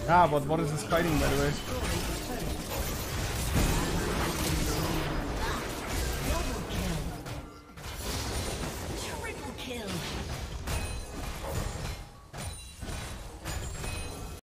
Ah, but what is this fighting, by the way?